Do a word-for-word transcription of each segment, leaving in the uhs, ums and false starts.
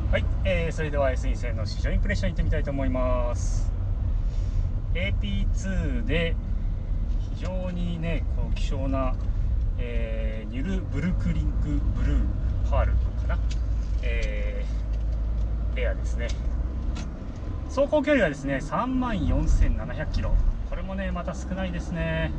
はい、えー、それでは エスにせんの試乗インプレッションいってみたいと思います。 エーピーツー で非常にねこう希少な、えー、ニュルブルクリンクブルーパールかな、えー、ペアですね。走行距離はですね さんまんよんせんななひゃくキロ、これもねまた少ないですね。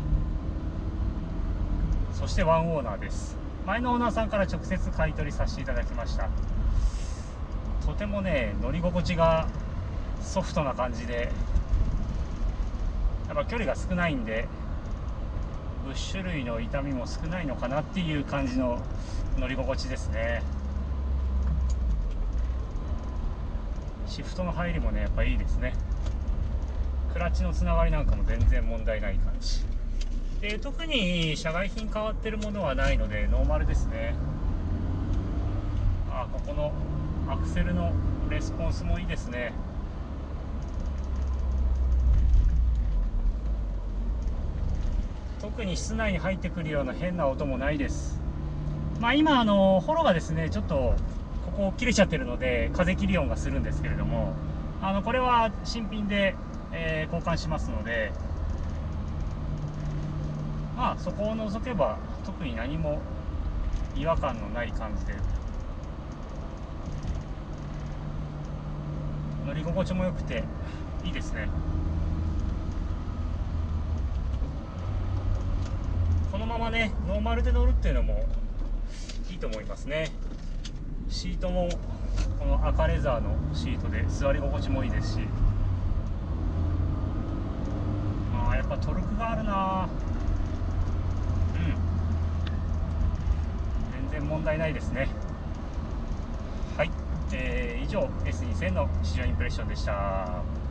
そしてワンオーナーです。前のオーナーさんから直接買い取りさせていただきました。とてもね乗り心地がソフトな感じで、やっぱ距離が少ないんでブッシュ類の痛みも少ないのかなっていう感じの乗り心地ですね。シフトの入りもねやっぱいいですね。クラッチのつながりなんかも全然問題ない感じで、特に社外品変わってるものはないのでノーマルですね。あ、ここのアクセルのレスポンスもいいですね。特に室内に入ってくるような変な音もないです。まあ今あのホロがですねちょっとここ切れちゃってるので風切り音がするんですけれども、あのこれは新品で、えー、交換しますので、まあそこを除けば特に何も違和感のない感じで、乗り心地も良くていいですね。このままねノーマルで乗るっていうのもいいと思いますね。シートもこの赤レザーのシートで座り心地もいいですし、あーやっぱトルクがあるな。うん全然問題ないですね。はい、えー、以上 エスにせんの試乗インプレッションでした。